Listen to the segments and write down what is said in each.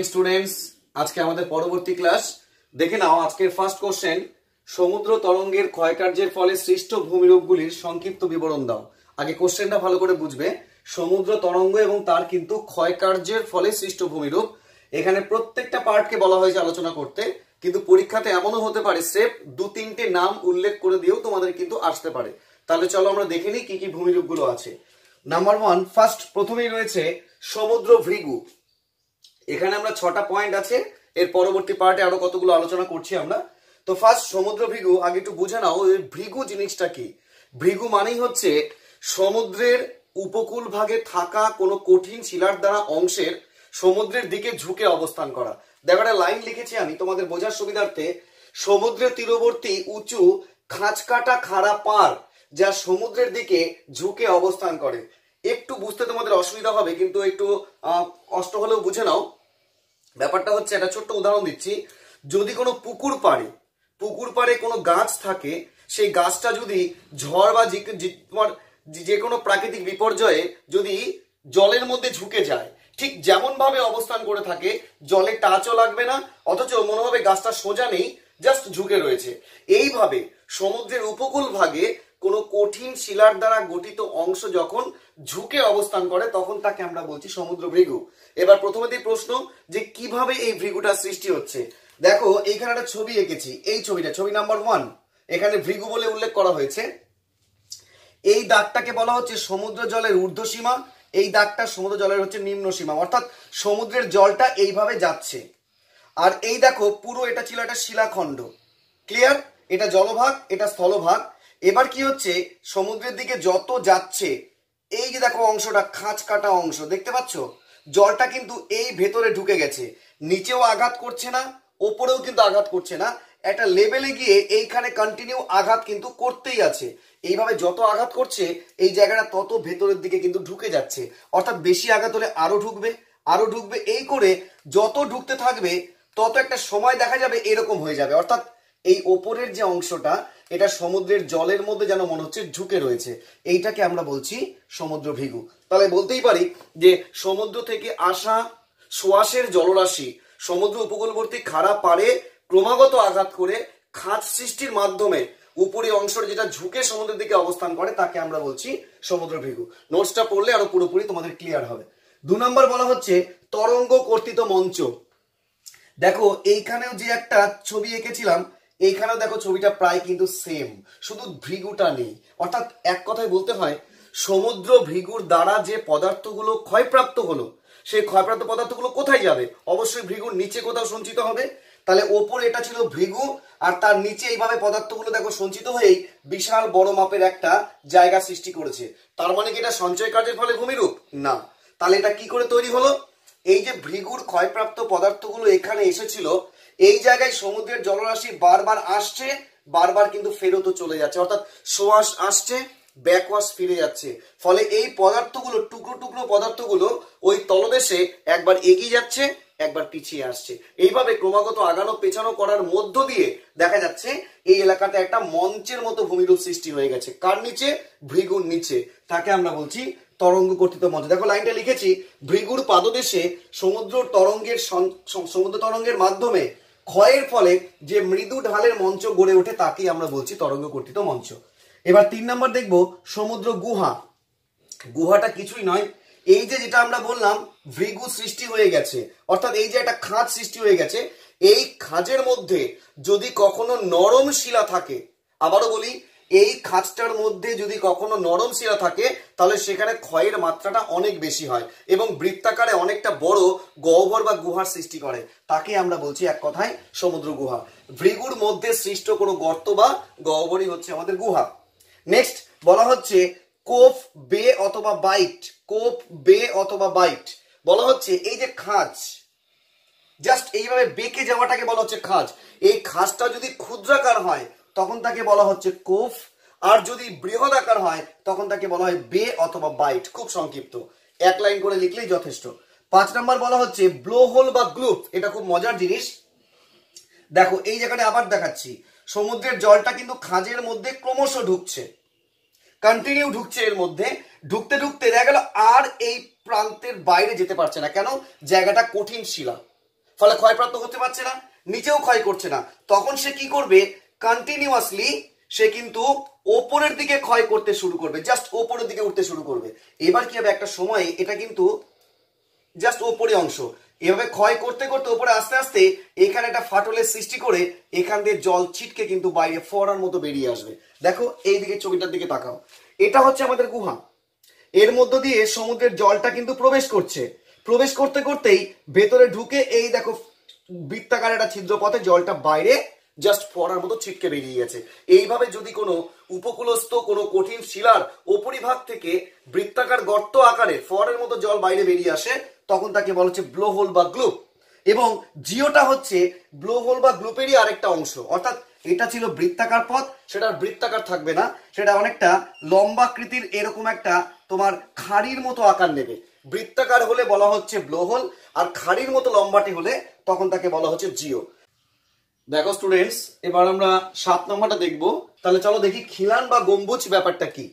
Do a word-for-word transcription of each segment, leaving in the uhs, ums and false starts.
Morning students, আজকে আমাদের পরবর্তী ক্লাস দেখে নাও। আজকের ফার্স্ট কোশ্চেন, সমুদ্র তরঙ্গের ক্ষয়কার্যের ফলে সৃষ্ট ভূমিরূপগুলির সংক্ষিপ্ত বিবরণ দাও। আগে কোশ্চেনটা ভালো করে বুঝবে। সমুদ্র তরঙ্গ এবং তার কিন্তু ক্ষয়কার্যের ফলে সৃষ্ট ভূমিরূপ, এখানে প্রত্যেকটা পার্টকে বলা হয়েছে আলোচনা করতে, কিন্তু পরীক্ষাতে এমনও হতে পারে স্রেফ দু তিনটে নাম উল্লেখ করে দিয়েও তোমাদের কিন্তু আসতে পারে। তাহলে চলো আমরা দেখে নিই কি কি ভূমিরূপগুলো আছে। নাম্বার ওয়ান, ফার্স্ট প্রথমেই রয়েছে সমুদ্র ভৃগু। এখানে আমরা ছটা পয়েন্ট আছে, এর পরবর্তী পার্টে আরো কতগুলো আলোচনা করছি আমরা। তো ফার্স্ট সমুদ্র ভৃগু, আগে একটু বুঝে নাও ভৃগু জিনিসটা কি। ভৃগু মানেই হচ্ছে সমুদ্রের উপকূল ভাগে থাকা কোনো কঠিন শিলার দ্বারা অংশের সমুদ্রের দিকে ঝুঁকে অবস্থান করা। দেখো একটা লাইন লিখেছি আমি তোমাদের বোঝার সুবিধার্থে। সমুদ্রের তীরবর্তী উঁচু খাঁচকাটা খাড়া পাড় যা সমুদ্রের দিকে ঝুঁকে অবস্থান করে। একটু বুঝতে তোমাদের অসুবিধা হবে, কিন্তু একটু কষ্ট হলেও বুঝে নাও। ব্যাপারটা হচ্ছে, একটা ছোট্ট উদাহরণ দিচ্ছি। যদি কোনো পুকুর পাড়ে পুকুর পাড়ে কোনো গাছ থাকে, সেই গাছটা যদি ঝড় বা তোমার যে কোনো প্রাকৃতিক বিপর্যয়ে যদি জলের মধ্যে ঝুঁকে যায়, ঠিক যেমন ভাবে অবস্থান করে থাকে, জলে টাচও লাগবে না, অথচ মনে হবে গাছটা সোজা নেই, জাস্ট ঝুঁকে রয়েছে। এইভাবে সমুদ্রের উপকূল ভাগে কোনো কঠিন শিলার দ্বারা গঠিত অংশ যখন ঝুঁকে অবস্থান করে, তখন তাকে আমরা বলছি সমুদ্র ভৃগু। এবার প্রথমেতেই প্রশ্ন যে কিভাবে এই ভৃগুটা সৃষ্টি হচ্ছে। দেখো এইখানে একটা ছবি এঁকেছি, এই ছবিটা ছবি নাম্বার ওয়ান, এখানে ভৃগু বলে উল্লেখ করা হয়েছে। এই দাগটাকে বলা হচ্ছে সমুদ্র জলের ঊর্ধ্ব সীমা, এই দাগটা সমুদ্র জলের হচ্ছে নিম্ন সীমা, অর্থাৎ সমুদ্রের জলটা এইভাবে যাচ্ছে। আর এই দেখো পুরো এটা ছিল একটা শিলাখণ্ড। ক্লিয়ার? এটা জলভাগ, এটা স্থলভাগ। এবার কি হচ্ছে, সমুদ্রের দিকে যত যাচ্ছে, এই যে দেখো অংশটা খাঁচ কাটা অংশ দেখতে পাচ্ছ, জলটা কিন্তু এই ভেতরে ঢুকে গেছে, নিচেও আঘাত করছে না, ওপরেও কিন্তু আঘাত করছে না, একটা লেভেলে গিয়ে এইখানে কন্টিনিউ আঘাত কিন্তু করতেই আছে। এইভাবে যত আঘাত করছে এই জায়গাটা তত ভেতরের দিকে কিন্তু ঢুকে যাচ্ছে, অর্থাৎ বেশি আঘাত হলে আরো ঢুকবে আরো ঢুকবে, এই করে যত ঢুকতে থাকবে তত একটা সময় দেখা যাবে এরকম হয়ে যাবে। অর্থাৎ এই ওপরের যে অংশটা, এটা সমুদ্রের জলের মধ্যে যেন মনে হচ্ছে ঝুঁকে রয়েছে, এইটাকে আমরা বলছি সমুদ্র ভৃগু। তাহলে বলতেই পারি যে সমুদ্র থেকে আসা সোয়াশের জলরাশি সমুদ্র উপকূলবর্তী খাড়া পাড়ে ক্রমাগত আঘাত করে খাঁজ সৃষ্টির মাধ্যমে উপরি অংশের যেটা ঝুঁকে সমুদ্রের দিকে অবস্থান করে, তাকে আমরা বলছি সমুদ্র ভৃগু। নোটসটা পড়লে আরো পুরোপুরি তোমাদের ক্লিয়ার হবে। দু নম্বর বলা হচ্ছে তরঙ্গ কর্তিত মঞ্চ। দেখো এইখানেও যে একটা ছবি এঁকেছিলাম, এইখানেও দেখো ছবিটা প্রায় কিন্তু সেম, শুধু ভৃগুটা নেই। অর্থাৎ এক কথায় বলতে হয়, সমুদ্র ভৃগুর দ্বারা যে পদার্থগুলো ক্ষয়প্রাপ্ত হলো, সেই ক্ষয়প্রাপ্ত পদার্থগুলো কোথায় যাবে? অবশ্যই ভৃগুর নিচে কোথাও সঞ্চিত হবে। তাহলে ওপরে এটা ছিল ভৃগু, আর তার নিচে এইভাবে পদার্থগুলো দেখো সঞ্চিত হয়েই বিশাল বড় মাপের একটা জায়গা সৃষ্টি করেছে। তার মানে কি এটা সঞ্চয় কার্যের ফলে ভূমিরূপ? না। তাহলে এটা কি করে তৈরি হলো? এই যে ভৃগুর ক্ষয়প্রাপ্ত পদার্থগুলো এখানে এসেছিল, এই জায়গায় সমুদ্রের জলরাশি বারবার আসছে, বারবার কিন্তু ফেরতও চলে যাচ্ছে, অর্থাৎ সোয়াশ আসছে, ব্যাকওয়াশ ফিরে যাচ্ছে। ফলে এই পদার্থগুলো, টুকরো টুকরো পদার্থগুলো ওই তলদেশে একবার এগিয়ে যাচ্ছে, একবার পিছিয়ে আসছে। এইভাবে ক্রমাগত আগানো পেছানো করার মধ্য দিয়ে দেখা যাচ্ছে এই এলাকাতে একটা মঞ্চের মতো ভূমিরূপ সৃষ্টি হয়ে গেছে। কার নিচে? ভৃগুর নিচে। তাকে আমরা বলছি তরঙ্গ কর্তিত মঞ্চ। দেখো লাইনটা লিখেছি, ভৃগুর পাদদেশে সমুদ্র তরঙ্গের সমুদ্র তরঙ্গের মাধ্যমে ক্ষয়ের ফলে যে মৃদু ঢালের মঞ্চ গড়ে ওঠে, তাকেই আমরা বলছি তরঙ্গ কর্তিত মঞ্চ। এবার তিন নম্বর দেখবো সমুদ্র গুহা। গুহাটা কিছুই নয়, এই যে যেটা আমরা বললাম ভৃগু সৃষ্টি হয়ে গেছে, অর্থাৎ এই যে একটা খাঁজ সৃষ্টি হয়ে গেছে, এই খাঁজের মধ্যে যদি কখনো নরম শিলা থাকে, আবারও বলি, এই খাঁজটার মধ্যে যদি কখনো নরম শিলা থাকে, তাহলে সেখানে ক্ষয়ের মাত্রাটা অনেক বেশি হয় এবং বৃত্তাকারে অনেকটা বড় গহ্বর বা গুহার সৃষ্টি করে। তাকে আমরা বলছি এক কথায় সমুদ্র গুহা। ভৃগুর মধ্যে সৃষ্ট কোনো গর্ত বা গহ্বরই হচ্ছে আমাদের গুহা। নেক্সট বলা হচ্ছে কোফ, বে অথবা বাইট। কোফ, বে অথবা বাইট বলা হচ্ছে এই যে খাঁজ, জাস্ট এইভাবে বেঁকে যাওয়াটাকে বলা হচ্ছে খাঁজ। এই খাঁজটা যদি ক্ষুদ্রাকার হয় তখন তাকে বলা হচ্ছে কোফ, আর যদি বৃহদাকার হয় তখন তাকে বলা হয় বে অথবা বাইট। খুব সংক্ষিপ্ত, এক লাইন করে লিখলেই যথেষ্ট। পাঁচ নাম্বার বলা হচ্ছে ব্লো হোল বা গ্লুপ। এটা খুব মজার জিনিস। দেখো এই জায়গাটা আবার দেখাচ্ছি, সমুদ্রের জলটা কিন্তু খাঁজের মধ্যে ক্রমশ ঢুকছে, কন্টিনিউ ঢুকছে, এর মধ্যে ঢুকতে ঢুকতে দেখা গেল আর এই প্রান্তের বাইরে যেতে পারছে না। কেন? জায়গাটা কঠিন শিলা, ফলে ক্ষয়প্রাপ্ত হতে পারছে না, নিচেও ক্ষয় করছে না। তখন সে কি করবে, কন্টিনিউয়াসলি সে কিন্তু ওপরের দিকে ক্ষয় করতে শুরু করবে, জাস্ট ওপরের দিকে উঠতে শুরু করবে। এবার কি হবে, একটা সময় এটা কিন্তু জাস্ট ওপরে অংশ, এভাবে ক্ষয় করতে করতে ওপরে আস্তে আস্তে এখানে একটা ফাটলের সৃষ্টি করে এখান দিয়ে জল ছিটকে কিন্তু বাইরে ফোয়ারার মতো বেরিয়ে আসবে। দেখো এই দিকে ছবিটার দিকে তাকাও, এটা হচ্ছে আমাদের গুহা, এর মধ্য দিয়ে সমুদ্রের জলটা কিন্তু প্রবেশ করছে। প্রবেশ করতে করতেই ভেতরে ঢুকে এই দেখো বৃত্তাকার একটা ছিদ্র পথে জলটা বাইরে জাস্ট ফোয়ারার মতো ছিটকে বেরিয়ে গেছে। এইভাবে যদি কোনো উপকূলস্থ কোনো কঠিন শিলার উপরিভাগ থেকে বৃত্তাকার গর্ত আকারে ফোয়ারের মতো জল বাইরে বেরিয়ে আসে, তখন তাকে বলা হচ্ছে ব্লো হোল বা গ্লুপ। এবং জিওটা হচ্ছে ব্লো হোল বা গ্লুপেরই আরেকটা অংশ, অর্থাৎ এটা ছিল বৃত্তাকার পথ, সেটা বৃত্তাকার থাকবে না, সেটা অনেকটা লম্বাকৃতির এরকম একটা তোমার খাড়ির মতো আকার নেবে। বৃত্তাকার হলে বলা হচ্ছে ব্লো হোল, আর খাড়ির মতো লম্বাটি হলে তখন তাকে বলা হচ্ছে জিও। দেখো স্টুডেন্টস, এবার আমরা সাত নম্বরটা দেখবো। তাহলে চলো দেখি খিলান বা গম্বুজ ব্যাপারটা কি।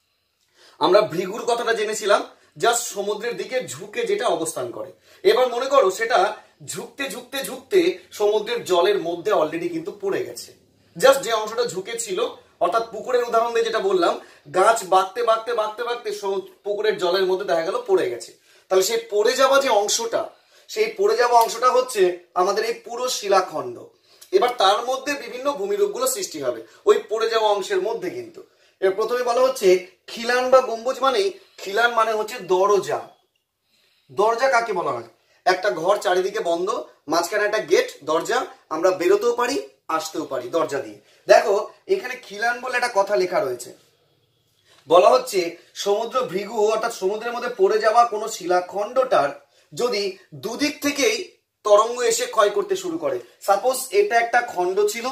আমরা ভৃগুর কথাটা জেনেছিলাম, জাস্ট সমুদ্রের দিকে ঝুঁকে যেটা অবস্থান করে। এবার মনে করো সেটা ঝুঁকতে ঝুঁকতে ঝুঁকতে সমুদ্রের জলের মধ্যে অলরেডি কিন্তু পড়ে গেছে। জাস্ট যে অংশটা ঝুঁকে ছিল, অর্থাৎ পুকুরের উদাহরণ দিয়ে যেটা বললাম, গাছ বাঁকতে বাঁকতে বাঁকতে বাঁকতে পুকুরের জলের মধ্যে দেখা গেল পড়ে গেছে। তাহলে সেই পড়ে যাওয়া যে অংশটা, সেই পড়ে যাওয়া অংশটা হচ্ছে আমাদের এই পুরো শিলাখণ্ড। এবার তার মধ্যে বিভিন্ন ভূমিরূপগুলো সৃষ্টি হবে ওই পড়ে যাওয়া অংশের মধ্যে। কিন্তু এর প্রথমে বলা হচ্ছে খিলান বা গম্বুজ মানে, খিলান মানে হচ্ছে দরজা। দরজা কাকে বলা হয়, একটা ঘর চারিদিকে বন্ধ, মাঝখানে একটা গেট দরজা, আমরা বেরোতেও পারি আসতেও পারি দরজা দিয়ে। দেখো এখানে খিলান বলে একটা কথা লেখা রয়েছে, বলা হচ্ছে সমুদ্র ভৃগু অর্থাৎ সমুদ্রের মধ্যে পড়ে যাওয়া কোনো শিলাখণ্ডটার যদি দুদিক থেকেই তরঙ্গ এসে ক্ষয় করতে শুরু করে। সাপোজ এটা একটা খণ্ড ছিল,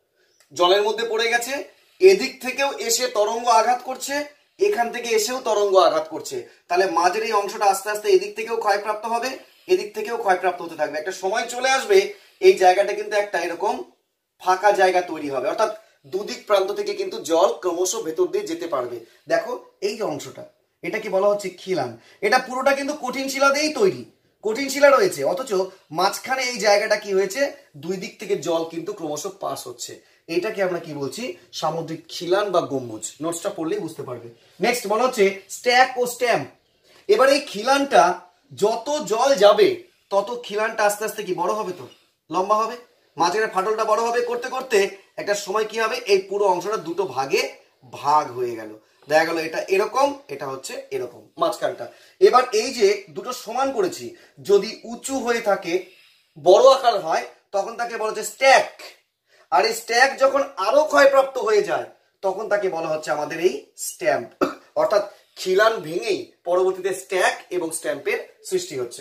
জলের মধ্যে পড়ে গেছে, এদিক থেকেও এসে তরঙ্গ আঘাত করছে, এখান থেকে এসেও তরঙ্গ আঘাত করছে, তাহলে মাঝের এই অংশটা আস্তে আস্তে এদিক থেকেও ক্ষয়প্রাপ্ত হবে, এদিক থেকেও ক্ষয়প্রাপ্ত হতে থাকবে। একটা সময় চলে আসবে এই জায়গাটা কিন্তু একটা এরকম ফাঁকা জায়গা তৈরি হবে, অর্থাৎ দুদিক প্রান্ত থেকে কিন্তু জল ক্রমশ ভেতর দিয়ে যেতে পারবে। দেখো এই যে অংশটা, এটা কি বলা হচ্ছে খিলান। এটা পুরোটা কিন্তু কঠিন শিলা দিয়েই তৈরি, কঠিন শিলা রয়েছে, অথচ মাঝখানে এই জায়গাটা কি হয়েছে, দুই দিক থেকে জল কিন্তু ক্রমশ পাস হচ্ছে। এটাকে আমরা কি বলছি, সামুদ্রিক খিলান বা গম্বুজ। নোটসটা পড়লেই বুঝতে পারবে। নেক্সট বলা হচ্ছে স্ট্যাক ও স্ট্যাম্প। এবার এই খিলানটা যত জল যাবে তত খিলানটা আস্তে আস্তে কি বড় হবে, তো লম্বা হবে, মাঝখানে ফাটলটা বড় হবে, করতে করতে একটা সময় কি হবে, এই পুরো অংশটা দুটো ভাগে ভাগ হয়ে গেল। দেখা গেল এটা এরকম, এটা হচ্ছে এরকম মাঝখানটা। এবার এই যে দুটো সমান করেছি, যদি উঁচু হয়ে থাকে বড় আকার হয় তখন তাকে বলা হচ্ছে স্ট্যাক, আর এই স্ট্যাক যখন আরো ক্ষয়প্রাপ্ত হয়ে যায় তখন তাকে বলা হচ্ছে আমাদের এই স্ট্যাম্প। অর্থাৎ খিলান ভেঙেই পরবর্তীতে স্ট্যাক এবং স্ট্যাম্পের সৃষ্টি হচ্ছে।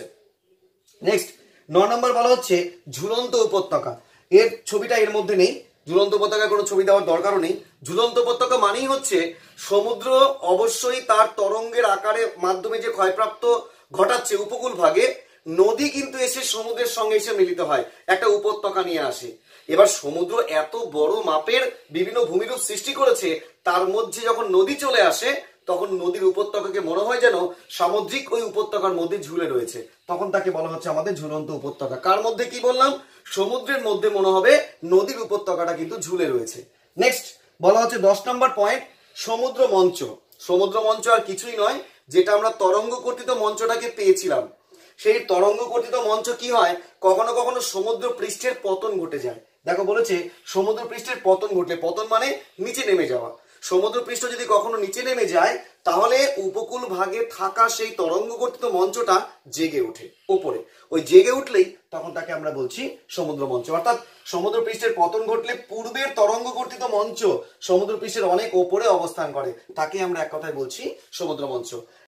নেক্সট নয় নম্বর বলা হচ্ছে ঝুলন্ত উপত্যকা। এর ছবিটা এর মধ্যে নেই, ঝুলন্ত উপত্যকার কোনো ছবি দেওয়ার দরকারও নেই। ঝুলন্ত উপত্যকা মানেই হচ্ছে সমুদ্র অবশ্যই তার তরঙ্গের আকারে মাধ্যমে যে ক্ষয়প্রাপ্ত ঘটাচ্ছে উপকূল ভাগে, নদী কিন্তু এসে সমুদ্রের সঙ্গে এসে মিলিত হয়, একটা উপত্যকা নিয়ে আসে। এবার সমুদ্র এত বড় মাপের বিভিন্ন ভূমিরূপ সৃষ্টি করেছে, তার মধ্যে যখন নদী চলে আসে তখন নদীর উপত্যকাকে মনে হয় যেন সামুদ্রিক ওই উপত্যকার মধ্যে ঝুলে রয়েছে, তখন তাকে বলা হচ্ছে আমাদের ঝুলন্ত উপত্যকা। কার মধ্যে কি বললাম, সমুদ্রের মধ্যে মনে হবে নদীর উপত্যকাটা কিন্তু ঝুলে রয়েছে। নেক্সট বলা হচ্ছে দশ নম্বর পয়েন্ট সমুদ্র মঞ্চ। সমুদ্র মঞ্চ আর কিছুই নয়, যেটা আমরা তরঙ্গ কর্তৃত মঞ্চটাকে পেয়েছিলাম, সেই তরঙ্গ কর্তৃত মঞ্চ কি হয়, কখনো কখনো সমুদ্র পৃষ্ঠের পতন ঘটে যায়। দেখো বলেছে সমুদ্র পৃষ্ঠের পতন ঘটলে, পতন মানে নিচে নেমে যাওয়া, সমুদ্র পৃষ্ঠ যদি কখনো নিচে নেমে যায় তাহলে উপকূল ভাগে থাকা সেই তরঙ্গ কর্তৃত মঞ্চটা জেগে ওঠে উপরে, ওই জেগে উঠলেই তখন তাকে আমরা বলছি সমুদ্র মঞ্চ। অর্থাৎ সমুদ্র পৃষ্ঠের পতন ঘটলে পূর্বের তরঙ্গ কর্তৃত মঞ্চ সমুদ্র পৃষ্ঠের অনেক ওপরে অবস্থান করে, তাকে আমরা এক কথায় বলছি সমুদ্র মঞ্চ।